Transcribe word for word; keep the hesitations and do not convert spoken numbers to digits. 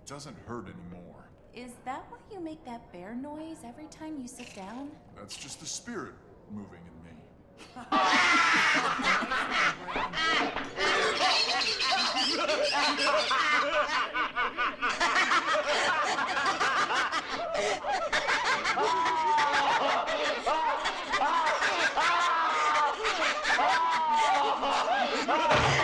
doesn't hurt anymore. Is that why you make that bear noise every time you sit down? That's just the spirit moving in me. Ha ha ha!